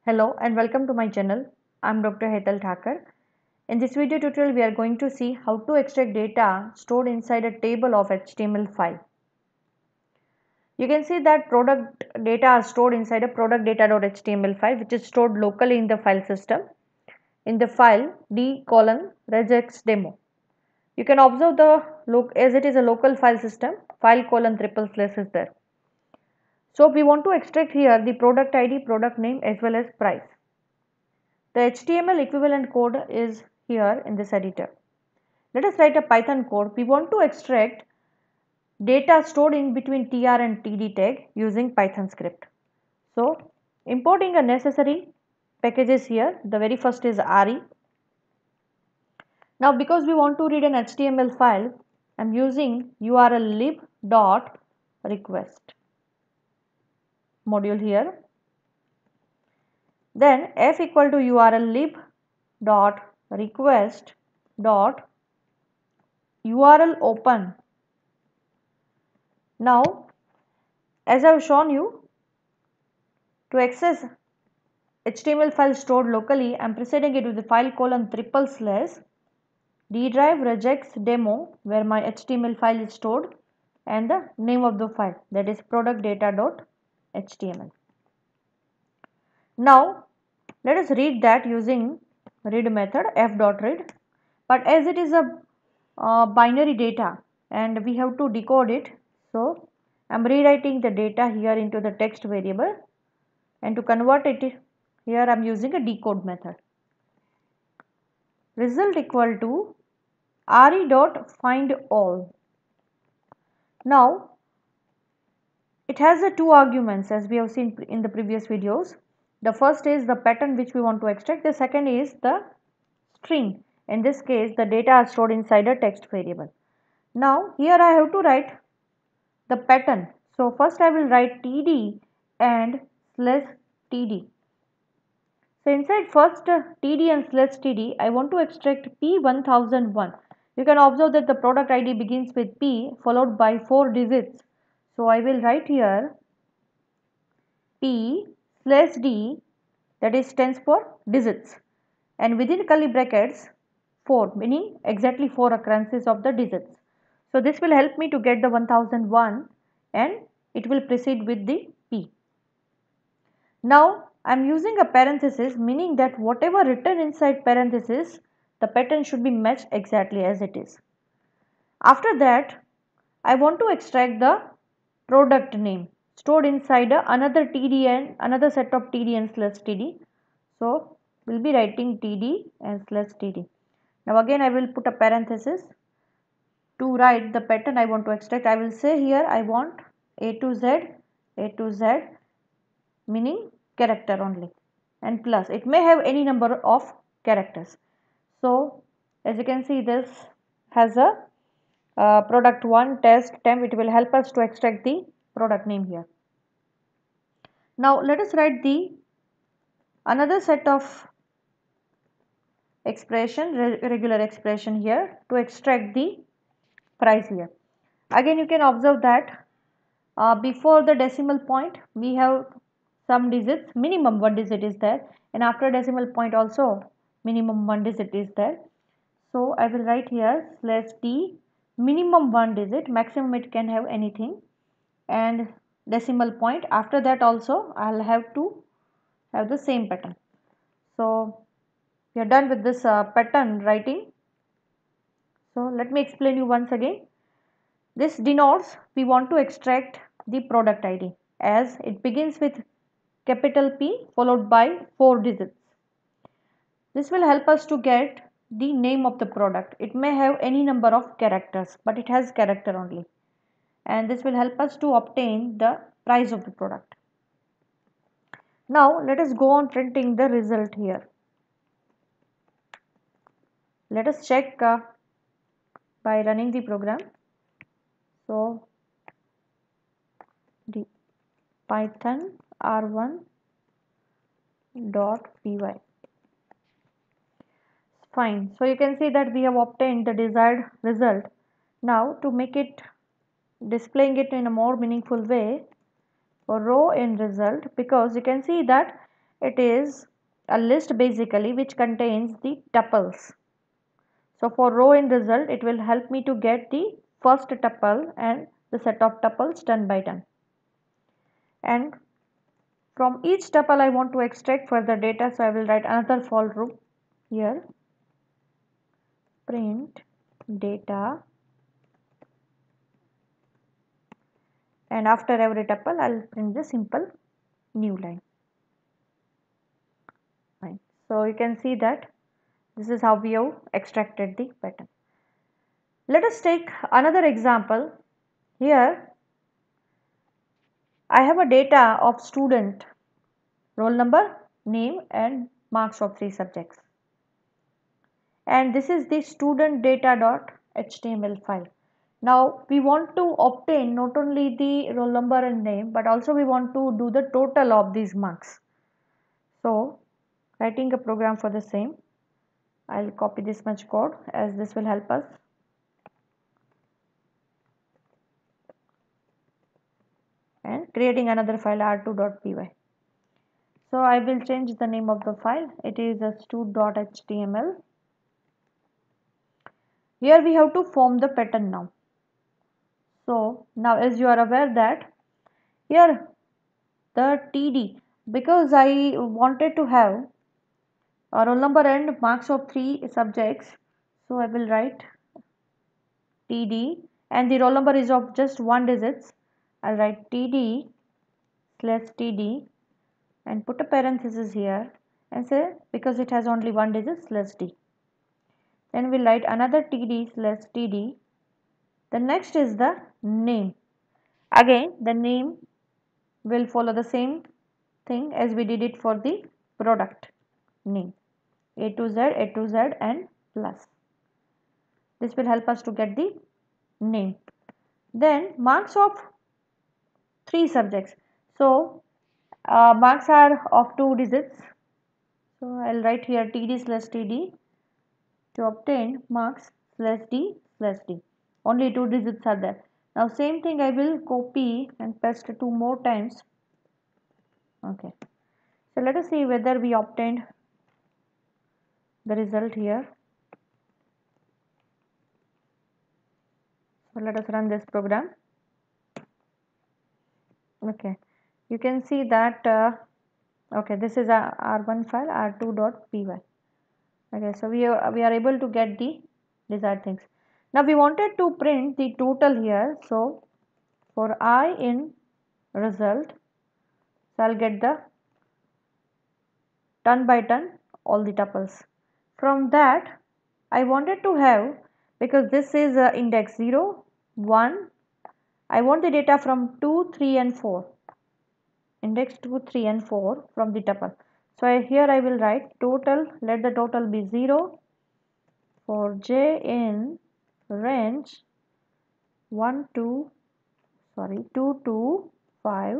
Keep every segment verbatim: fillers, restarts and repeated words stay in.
Hello and welcome to my channel. I'm Doctor Hetal Thakur. In this video tutorial, we are going to see how to extract data stored inside a table of H T M L file. You can see that product data are stored inside a product data.html file, which is stored locally in the file system. In the file d colon regex demo. You can observe the look as it is a local file system, file colon triple slash is there. So we want to extract here the product I D, product name as well as price. The H T M L equivalent code is here in this editor. Let us write a Python code. We want to extract data stored in between tr and td tag using Python script. So importing a necessary packages here. The very first is re. Now because we want to read an H T M L file, I am using url lib dot request module here. Then f equal to url lib dot request dot url open. Now as I have shown you, to access H T M L file stored locally, I am preceding it with the file colon triple slash d drive regex demo, where my H T M L file is stored, and the name of the file, that is product data.html. Now let us read that using read method f.read, but as it is a uh, binary data and we have to decode it, so I am rewriting the data here into the text variable, and to convert it here I am using a decode method. Result equal to re dot find all. Now it has the two arguments as we have seen in the previous videos. The first is the pattern which we want to extract, the second is the string. In this case the data are stored inside a text variable. Now here I have to write the pattern. So first I will write td and slash td. So inside first uh, td and slash td, I want to extract p one thousand one. You can observe that the product I D begins with p followed by four digits. So I will write here p slash d, that is stands for digits, and within curly brackets four, meaning exactly four occurrences of the digits. So this will help me to get the one thousand one and it will proceed with the p. Now I am using a parenthesis, meaning that whatever written inside parenthesis, the pattern should be matched exactly as it is. After that I want to extract the product name stored inside another td and another set of td and slash td. So we will be writing td and slash td. Now again I will put a parenthesis to write the pattern I want to extract. I will say here I want a to z, a to z, meaning character only, and plus it may have any number of characters. So as you can see, this has a uh, product one test temp. It will help us to extract the product name here. Now let us write the another set of expression, re regular expression here to extract the price here. Again you can observe that uh, before the decimal point we have some digits, minimum one digit is there, and after decimal point also minimum one digit is there. So I will write here slash t minimum one digit, maximum it can have anything, and decimal point. After that also I'll have to have the same pattern. So we are done with this uh, pattern writing. So let me explain you once again. This denotes we want to extract the product I D as it begins with capital P followed by four digits. This will help us to get the name of the product. It may have any number of characters, but it has character only, and this will help us to obtain the price of the product. Now let us go on printing the result here. Let us check uh, by running the program. So the python r one dot py. Fine. So you can see that we have obtained the desired result. Now to make it displaying it in a more meaningful way, for row in result, because you can see that it is a list basically which contains the tuples. So for row in result, it will help me to get the first tuple and the set of tuples turn by turn. And from each tuple I want to extract further data, so I will write another for loop here, print data, and after every tuple I will print the simple new line. Fine. So you can see that this is how we have extracted the pattern. Let us take another example. Here I have a data of student, roll number, name and marks of three subjects. And this is the student data.html file. Now we want to obtain not only the roll number and name, but also we want to do the total of these marks. So writing a program for the same, I'll copy this much code as this will help us. And creating another file r two dot p y. So I will change the name of the file. It is a stud.html. Here we have to form the pattern now. So now as you are aware that here the T D, because I wanted to have a roll number and marks of three subjects, so I will write T D and the roll number is of just one digits. I'll write T D slash T D and put a parenthesis here and say because it has only one digit slash D. Then we'll write another T D slash T D. The next is the name. Again the name will follow the same thing as we did it for the product name, A to Z, A to Z and plus. This will help us to get the name. Then marks of three subjects. So uh, marks are of two digits. So I'll write here T D slash T D to obtain marks slash D slash D. Only two digits are there. Now same thing I will copy and paste two more times. Okay. So let us see whether we obtained the result here. So let us run this program. Okay. You can see that uh, okay, this is a R one file r two dot p y. Okay, so we are, we are able to get the desired things. Now we wanted to print the total here. So for I in result, so I'll get the turn by turn all the tuples. From that I wanted to have, because this is uh, index zero, one, I want the data from two, three and four. Index two, three and four from the tuple. So I, here I will write total, let the total be zero for j in range one to sorry two to five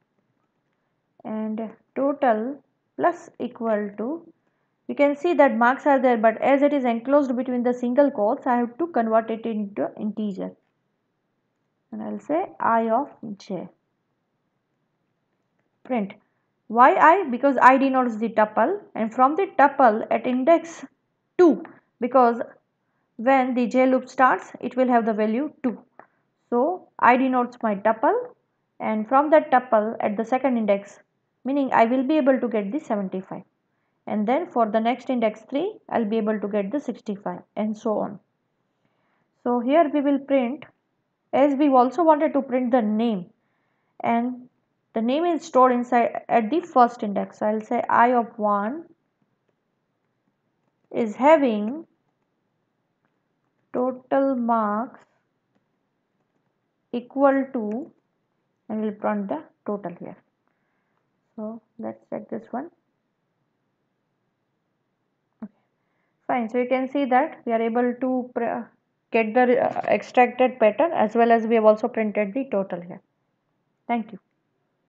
and total plus equal to, you can see that marks are there, but as it is enclosed between the single quotes I have to convert it into integer and I'll say I of j. Print. Why I? Because I denotes the tuple and from the tuple at index two, because when the j loop starts it will have the value two. So I denotes my tuple and from that tuple at the second index, meaning I will be able to get the seventy-five, and then for the next index three I will be able to get the sixty-five and so on. So here we will print, as we also wanted to print the name, and the name is stored inside at the first index. So I will say I of one is having total marks equal to, and we will print the total here. So let's check this one. Okay. Fine. So you can see that we are able to get the uh, extracted pattern as well as we have also printed the total here. Thank you.